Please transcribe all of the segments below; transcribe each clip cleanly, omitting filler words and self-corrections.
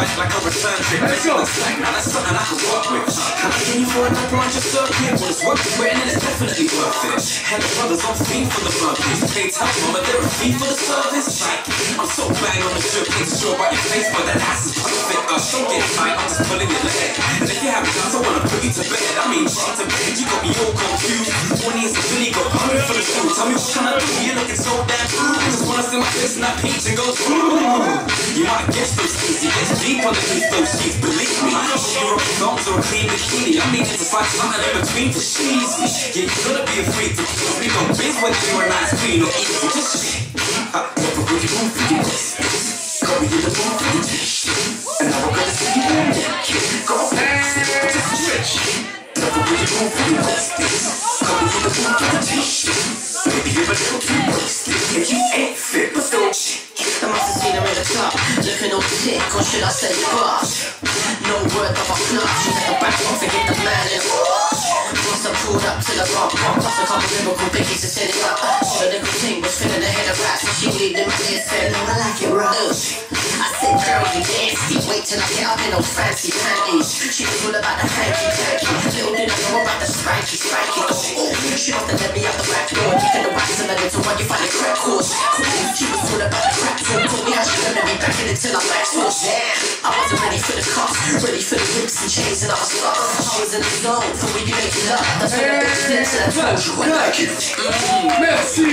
back like a return trip. Let's go. Now that's something I can work with. Can I get you for a number on your circuit? Well, it's worth it, and it's definitely worth it. Hella brothers on fiend for the burpees. They tell mama they're a fee for the service. I'm so bang on the jerk, ain't sure about your face, but that ass is perfect. Don't get tight, I'm just pulling your leg. And if you have guns, I wanna put you to bed. I mean, shit to bed, you got me all confused. 20 is the Billy, got 100 for the shoe. Tell me what can I do? You're looking so damn cool. I just wanna see my face in that peach and go through. You might guess those things, it gets deep underneath those sheets. Believe me, you're a thumbs or a clean bikini. I mean, it's like something in between for cheesy. Yeah, you gotta be afraid to kill. We don't biz whether you're a nice queen or easy. Just shit. Never would you move for your best. Go in the mood for your t-shirt. And now we're gonna see you in that kid. Go fast, just stretch. Never would you move for your best. Go in the mood for your t-shirt. Maybe you're a little too wasted. If you ain't fit, but still shit. I must have seen her in the club, looking all sick, or should I say boss? No word of a flush, she's at the back, don't forget the man in the wash. Once I pulled up to the rock, plus a couple lyrical biggies to set it up. So the little thing was filling the head of rats, so she needed my ear said, no, I like it rough. I said, girl, you nasty, wait till I get up in those fancy panties. She was all about the hanky-panky, little did I know about the spanky. She must have let me out the back door, kicking the wax and the little one, you find the crack course. She was all about the crack talk, told me how she gonna be back in it till I'm back source. I wasn't ready for the cuffs, ready for the whips and chains and other stuff. I was in the zone, so we be making love. That's what the bitch did, so I told you I like it. Merci.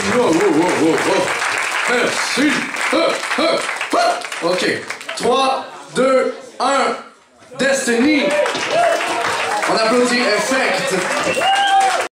Merci. Ok. 3, 2, 1. Destiny. On applaudit Effect.